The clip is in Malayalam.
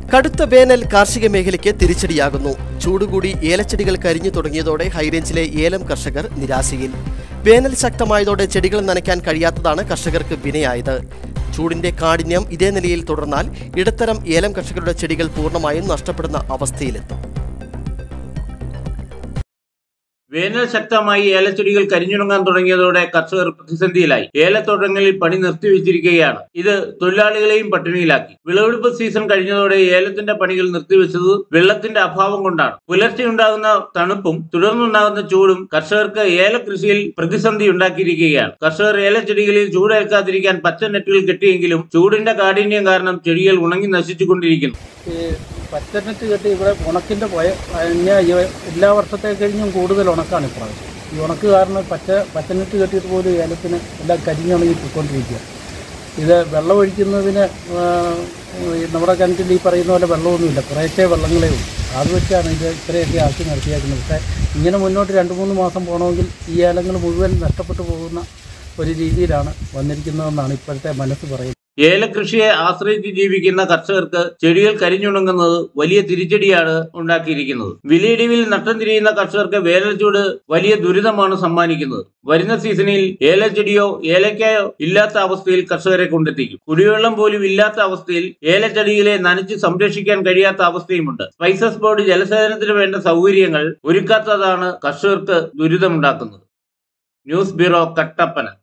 കടുത്ത വേനൽ കാർഷിക മേഖലയ്ക്ക് തിരിച്ചടിയാകുന്നു. ചൂടുകൂടി ഏലച്ചെടികൾ കരിഞ്ഞു തുടങ്ങിയതോടെ ഹൈറേഞ്ചിലെ ഏലം കർഷകർ നിരാശയിൽ. വേനൽ ശക്തമായതോടെ ചെടികൾ നനയ്ക്കാൻ കഴിയാത്തതാണ് കർഷകർക്ക് വിനയായത്. ചൂടിന്റെ കാഠിന്യം ഇതേ നിലയിൽ തുടർന്നാൽ ഇടത്തരം ഏലം കർഷകരുടെ ചെടികൾ പൂർണ്ണമായും നഷ്ടപ്പെടുന്ന അവസ്ഥയിലെത്തും. വേനൽ ശക്തമായി ഏലച്ചെടികൾ കരിഞ്ഞുണങ്ങാൻ തുടങ്ങിയതോടെ കർഷകർ പ്രതിസന്ധിയിലായി. ഏലത്തോട്ടങ്ങളിൽ പണി നിർത്തിവെച്ചിരിക്കുകയാണ്. ഇത് തൊഴിലാളികളെയും പട്ടിണിയിലാക്കി. വിളവെടുപ്പ് സീസൺ കഴിഞ്ഞതോടെ ഏലത്തിന്റെ പണികൾ നിർത്തിവെച്ചത് വെള്ളത്തിന്റെ അഭാവം കൊണ്ടാണ്. പുലർച്ചെയുണ്ടാകുന്ന തണുപ്പും തുടർന്നുണ്ടാകുന്ന ചൂടും കർഷകർക്ക് ഏലകൃഷിയിൽ പ്രതിസന്ധി ഉണ്ടാക്കിയിരിക്കുകയാണ്. കർഷകർ ഏലച്ചെടികളിൽ ചൂടേൽക്കാതിരിക്കാൻ പച്ച നെറ്റുകൾ കെട്ടിയെങ്കിലും ചൂടിന്റെ കാഠിന്യം കാരണം ചെടികൾ ഉണങ്ങി നശിച്ചുകൊണ്ടിരിക്കുന്നു. പച്ചനെറ്റ് കെട്ടി ഇവിടെ ഉണക്കിൻ്റെ എല്ലാ വർഷത്തെ കഴിഞ്ഞും കൂടുതൽ ഉണക്കാണ് ഇപ്രാവശ്യം. ഈ ഉണക്ക് കാരണം പച്ചനെറ്റ് കെട്ടിയിട്ട് പോലും ഏലത്തിന് എല്ലാം കരിഞ്ഞുണങ്ങി പോയിക്കൊണ്ടിരിക്കുക. ഇത് വെള്ളം ഒഴിക്കുന്നതിന് നമ്മുടെ കിണറ്റിൽ ഈ പറയുന്ന പോലെ വെള്ളമൊന്നുമില്ല, കുറേശ്ശേ വെള്ളങ്ങളേ ഉള്ളൂ. അത് വെച്ചാണ് ഇത് ഇത്രയൊക്കെ ആക്കി നടത്തിയേക്കുന്നത്. പക്ഷേ ഇങ്ങനെ മുന്നോട്ട് 2-3 മാസം പോകണമെങ്കിൽ ഈ ഏലങ്ങൾ മുഴുവൻ നഷ്ടപ്പെട്ടു പോകുന്ന ഒരു രീതിയിലാണ് വന്നിരിക്കുന്നതെന്നാണ് ഇപ്പോഴത്തെ മനസ്സ് പറയുന്നത്. ഏലകൃഷിയെ ആശ്രയിച്ച് ജീവിക്കുന്ന കർഷകർക്ക് ചെടികൾ കരിഞ്ഞുണങ്ങുന്നത് വലിയ തിരിച്ചടിയാണ് ഉണ്ടാക്കിയിരിക്കുന്നത്. വിലയിടിവിൽ നട്ടം തിരിയുന്ന കർഷകർക്ക് വേനൽ ചൂട് വലിയ ദുരിതമാണ് സമ്മാനിക്കുന്നത്. വരുന്ന സീസണിൽ ഏലച്ചെടിയോ ഏലക്കായോ ഇല്ലാത്ത അവസ്ഥയിൽ കർഷകരെ കൊണ്ടെത്തിക്കും. കുടിവെള്ളം പോലും ഇല്ലാത്ത അവസ്ഥയിൽ ഏലച്ചെടികളെ നനച്ച് സംരക്ഷിക്കാൻ കഴിയാത്ത അവസ്ഥയുമുണ്ട്. സ്പൈസസ് ബോർഡ് ജലസേചനത്തിന് വേണ്ട സൗകര്യങ്ങൾ ഒരുക്കാത്തതാണ് കർഷകർക്ക് ദുരിതമുണ്ടാക്കുന്നത്. News bureau, Kattappana.